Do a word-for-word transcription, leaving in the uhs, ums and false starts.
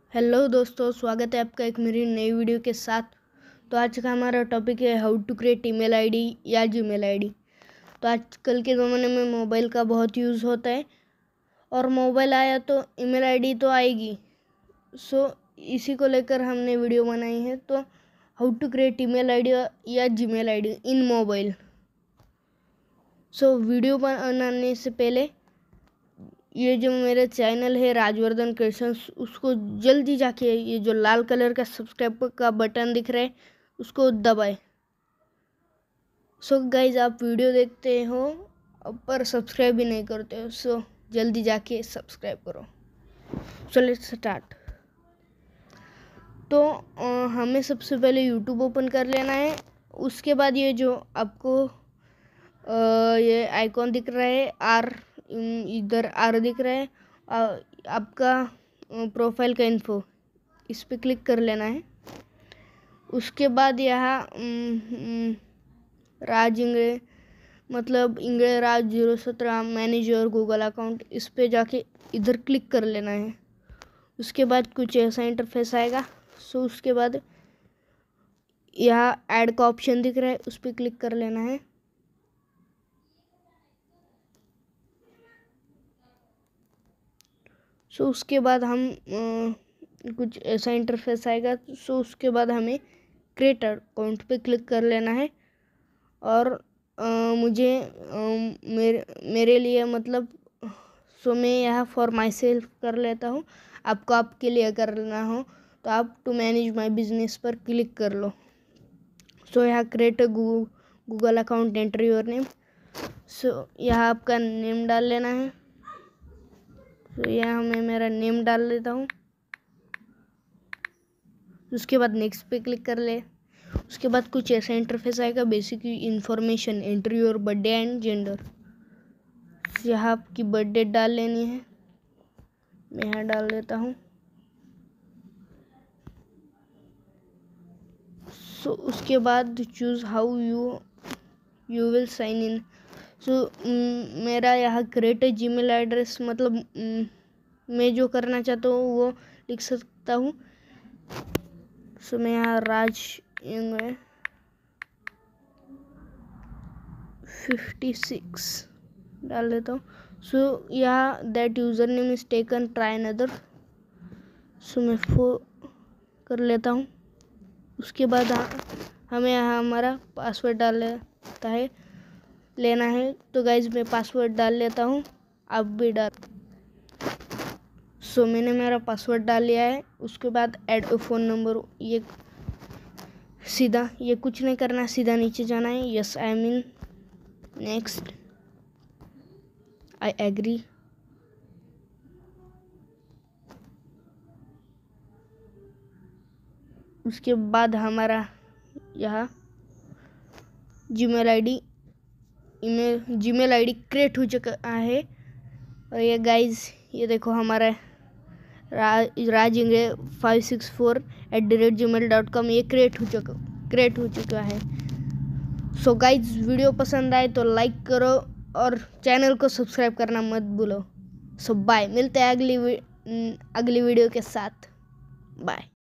Hello दोस्तों, स्वागत है आपका एक मेरी नई वीडियो के साथ। तो आज का हमारा टॉपिक है how to create email ID या जीमेल आईडी। तो आजकल के ज़माने में मोबाइल का बहुत यूज़ होता है और मोबाइल आया तो ईमेल आईडी तो आएगी। सो इसी को लेकर हमने वीडियो बनाई है। तो how to create email ID या Gmail ID in mobile. So video बनाने से पहले ये जो मेरे चैनल है राजवर्धन क्रिएशंस, उसको जल्दी जाके ये जो लाल कलर का सब्सक्राइब का बटन दिख रहा है उसको दबाए। सो गाइज, आप वीडियो देखते हो पर सब्सक्राइब भी नहीं करते हो, सो जल्दी जाके सब्सक्राइब करो। So let's start. तो आ, हमें सबसे पहले यूट्यूब ओपन कर लेना है। उसके बाद ये जो आपको आ, ये आइकॉन दिख रहा है आर, इधर आर दिख रहा है, आ, आपका प्रोफाइल का इन्फो, इस पे क्लिक कर लेना है। उसके बाद यहाँ राज इंगड़े मतलब इंगड़े राज जीरो सत्रह मैनेज योर गूगल अकाउंट, इस पे जाके इधर क्लिक कर लेना है। उसके बाद कुछ ऐसा इंटरफेस आएगा। सो उसके बाद यहाँ ऐड का ऑप्शन दिख रहा है, उस पर क्लिक कर लेना है। सो so, उसके बाद हम आ, कुछ ऐसा इंटरफेस आएगा। सो so, उसके बाद हमें क्रिएट अकाउंट पे क्लिक कर लेना है। और आ, मुझे आ, मेरे मेरे लिए मतलब सो so मैं यहाँ फॉर माई सेल्फ कर लेता हूँ। आपको आपके लिए करना हो तो आप टू मैनेज माई बिजनेस पर क्लिक कर लो। सो so, यहाँ create Google account, enter your name. So यहाँ आपका नेम डाल लेना है। तो यहाँ मैं मेरा नेम डाल देता हूँ। उसके बाद नेक्स्ट पे क्लिक कर ले। उसके बाद कुछ ऐसा इंटरफेस आएगा, basic information, enter your birthday and gender. यहाँ आपकी बर्थडे डाल लेनी है, मैं यहाँ डाल देता हूँ। सो so, उसके बाद choose how you you will sign in. So मेरा यहाँ क्रिएट जीमेल एड्रेस, मतलब um, मैं जो करना चाहता हूँ वो लिख सकता हूँ। सो so, मैं यहाँ राज इंगड़े फिफ्टी सिक्स डाल देता हूँ। सो so, यहाँ that user name is taken, try another. So मैं फो कर लेता हूँ। उसके बाद हमें यहाँ हमारा पासवर्ड डाल लेता है लेना है। तो गाइज मैं पासवर्ड डाल लेता हूँ, आप भी डाल। सो so, मैंने मेरा पासवर्ड डाल लिया है। उसके बाद ऐड फ़ोन नंबर, ये सीधा ये कुछ नहीं करना, सीधा नीचे जाना है। Yes I mean, next, I agree. उसके बाद हमारा यहाँ Gmail ID email Gmail ID create हो चुका है। और ये गाइज ये देखो हमारा Raj Raj Ingde five six four eight the rate Gmail dot com ये क्रिएट हो चुका क्रिएट हो चुका है। सो गाइज, वीडियो पसंद आए तो लाइक करो और चैनल को सब्सक्राइब करना मत भूलो। सो बाय, मिलते हैं अगली अगली वीडियो के साथ। बाय।